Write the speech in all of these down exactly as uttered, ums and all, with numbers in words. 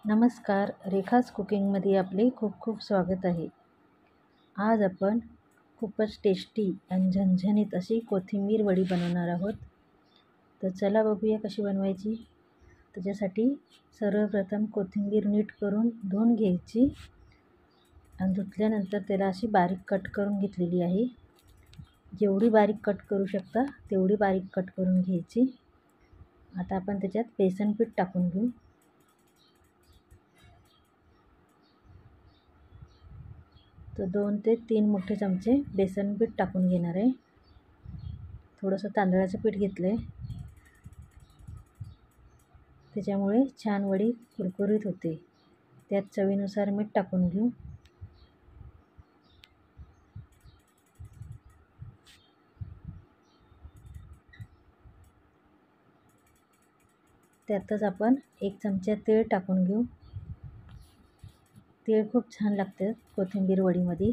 नमस्कार, रेखाज कुकिंगमध्ये आपले खूप खूप स्वागत आहे. आज आपण खूपच टेस्टी आणि झणझणीत अशी कोथिंबीर वडी बनवणार आहोत. तर चला बघूया कशी बनवायची. त्याच्यासाठी सर्वप्रथम कोथिंबीर नीट करून धुवून घ्यायची आणि धुतल्यानंतर त्याला अशी बारीक कट करून घेतलेली आहे. जेवढी बारीक कट करू शकता तेवढी बारीक कट करून घ्यायची. आता आपण त्याच्यात बेसन पीठ टाकून घेऊ. तर दोन ते तीन मोठे चमचे बेसन पीठ टाकून घेणार आहे. थोडंसं तांदळाचं पीठ घेतलं आहे, त्याच्यामुळे छान वडी कुरकुरीत होते. त्यात चवीनुसार मीठ टाकून घेऊ. त्यातच आपण एक चमचा तेल टाकून घेऊ. तेल खूप छान लागते कोथिंबीर वडीमध्ये.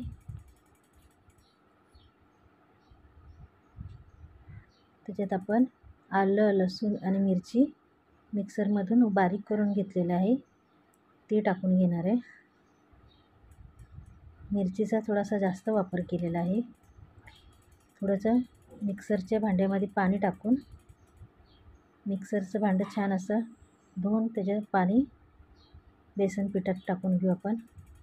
त्याच्यात आपण आलं, लसूण आणि मिरची मिक्सरमधून बारीक करून घेतलेलं आहे ते टाकून घेणार आहे. मिरचीचा थोडासा जास्त वापर केलेला आहे. थोडंसं मिक्सरच्या भांड्यामध्ये पाणी टाकून मिक्सरचं भांडं छान असं धुवून त्याच्यात पाणी बेसन पिठात टाकून घेऊ आपण.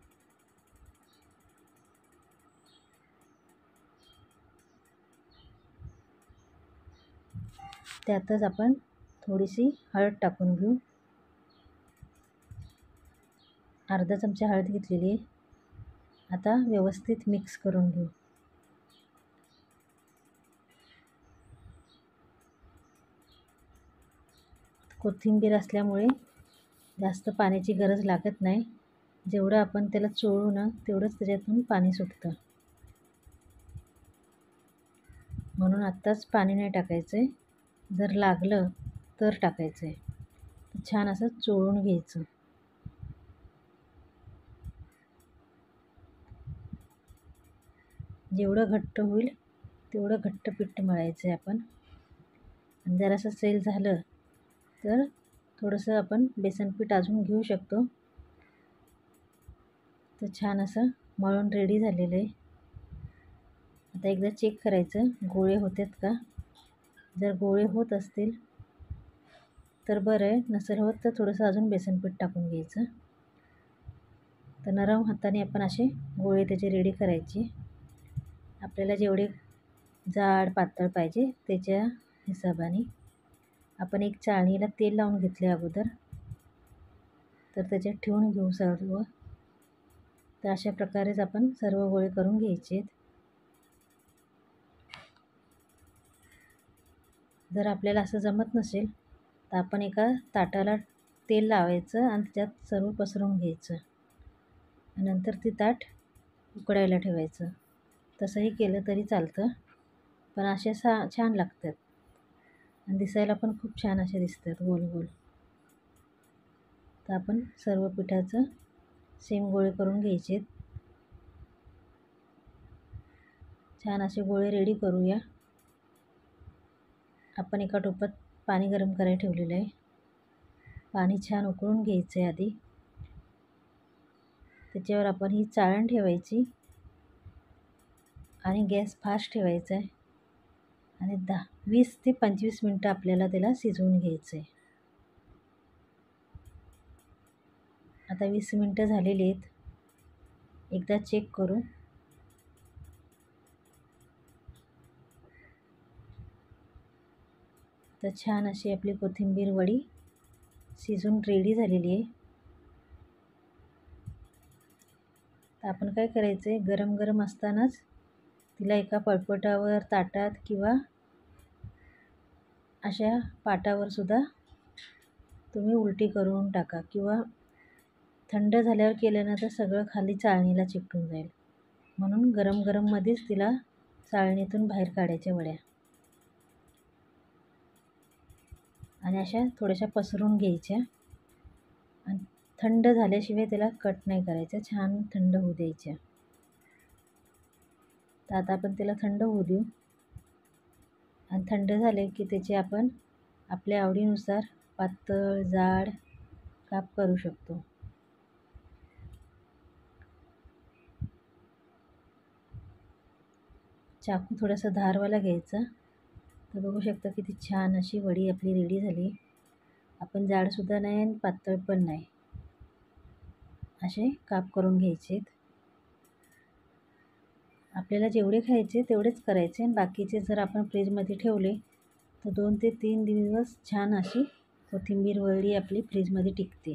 त्यातच आपण थोडीशी हळद टाकून घेऊ. अर्धा चमचा हळद घेतलेली आहे. आता व्यवस्थित मिक्स करून घेऊ. कोथिंबीर असल्यामुळे जास्त पाण्याची गरज लागत नाही. जेवढं आपण त्याला चोळू ना तेवढंच त्याच्यातून पाणी सुटतं, म्हणून आत्ताच पाणी नाही टाकायचं आहे. जर लागलं तर टाकायचं आहे. छान असं चोळून घ्यायचं. जेवढं घट्ट होईल तेवढं घट्ट पीठ मळायचं आहे आपण. आणि जर असं सैल झालं तर थोडंसं आपण बेसन पीठ अजून घेऊ शकतो. तर छान असं मळून रेडी झालेलं आहे. आता एकदा चेक करायचं गोळे होतात का. जर गोळे होत असतील तर बरं आहे, नसेल होत तर थोडंसं अजून बेसन पीठ टाकून घ्यायचं. तर नरम हाताने आपण असे गोळे त्याचे रेडी करायचे. आपल्याला जेवढे जाड पातळ पाहिजे त्याच्या हिशोबाने. आपण एक चाळणीला तेल लावून घेतले अगोदर, तर त्याच्यात ठेवून घेऊ सर्व. तर अशा प्रकारेच आपण सर्व गोळे करून घ्यायचे. जर आपल्याला असं जमत नसेल तर आपण एका ताटाला तेल लावायचं आणि त्याच्यात सर्व पसरवून घ्यायचं. नंतर ते ताट उकडायला ठेवायचं. तसंही केलं तरी चालतं, पण असे सा छान लागतात आणि दिसायला पण खूप छान असे दिसतात गोल गोल. तर आपण सर्व पिठाचं सेम गोळे करून घ्यायचे. छान असे गोळे रेडी करूया. आपण एका टोपात पाणी गरम करायला ठेवलेलं आहे. पाणी छान उकळून घ्यायचं आहे आधी. त्याच्यावर आपण ही चाळण ठेवायची आणि गॅस फास्ट ठेवायचा आहे. आणि दहा वीस ते पंचवीस मिनटं आपल्याला त्याला शिजवून घ्यायचं आहे. आता वीस मिनटं झालेली आहेत. एकदा चेक करू. तर छान अशी आपली कोथिंबीर वडी शिजून रेडी झालेली आहे. तर आपण काय करायचं आहे, गरम गरम असतानाच तिला एका पळपटावर, ताटात किंवा अशा पाटावर सुद्धा तुम्ही उलटी करून टाका, किंवा थंड झाल्यावर केलं ना तर सगळं खाली चाळणीला चिकटून जाईल. म्हणून गरम गरममध्येच तिला चाळणीतून बाहेर काढायच्या वड्या. आणि अशा थोड्याशा पसरून घ्यायच्या आणि थंड झाल्याशिवाय त्याला कट नाही करायचं. छान थंड होऊ द्यायच्या. तर आता आपण त्याला थंड होऊ देऊ. आणि थंड झाले की त्याचे आपण आपल्या आवडीनुसार पातळ जाड काप करू शकतो. चाकू थोडासा धारवाला घ्यायचा. तर बघू शकता किती छान अशी वडी आपली रेडी झाली. आपण जाडसुद्धा नाही आणि पातळ पण नाही, असे काप करून घ्यायचे. आपल्याला जेवढे खायचे तेवढेच करायचे आणि बाकीचे जर आपण फ्रीजमध्ये ठेवले तर दोन ते तीन दिवस छान अशी कोथिंबीर वडी आपली फ्रीजमध्ये टिकते.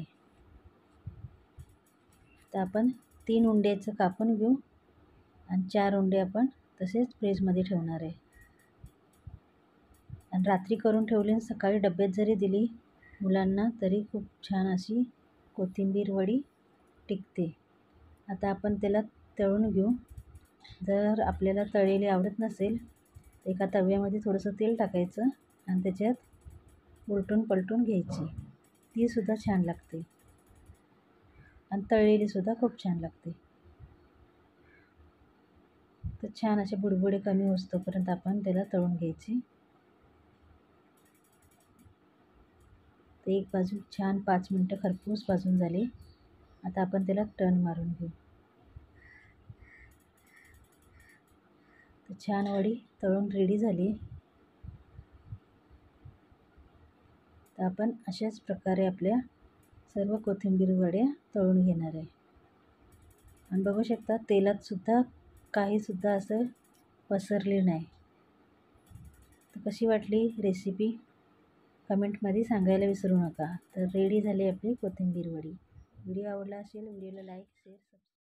तर आपण तीन उंड्याचं कापून घेऊ आणि चार उंडे आपण तसेच फ्रीजमध्ये ठेवणार आहे. आणि रात्री करून ठेवली आणि सकाळी डब्यात जरी दिली मुलांना तरी खूप छान अशी कोथिंबीर वडी टिकते. आता आपण त्याला तळून घेऊ. जर आपल्याला तळलेली आवडत नसेल तर एका तव्यामध्ये थोडंसं तेल टाकायचं आणि त्याच्यात उलटून पलटून घ्यायची. तीसुद्धा छान लागते आणि तळलेलीसुद्धा खूप छान लागते. तर छान असे बुडबुडे कमी होईस्तोपर्यंत आपण त्याला तळून घ्यायचे. तर एक बाजू छान पाच मिनटं खरपूस भाजून झाली. आता आपण त्याला टर्न मारून घेऊ. तर छान वडी तळून रेडी झाली. तर आपण अशाच प्रकारे आपल्या सर्व कोथिंबीर वड्या तळून घेणार आहे. आणि बघू शकता तेलातसुद्धा काहीसुद्धा असं पसरले नाही. तर कशी वाटली रेसिपी कमेंटमध्ये सांगायला विसरू नका. तर रेडी झाली आपली कोथिंबीर वडी. व्हिडिओ आवडला असेल व्हिडिओला लाईक शेअर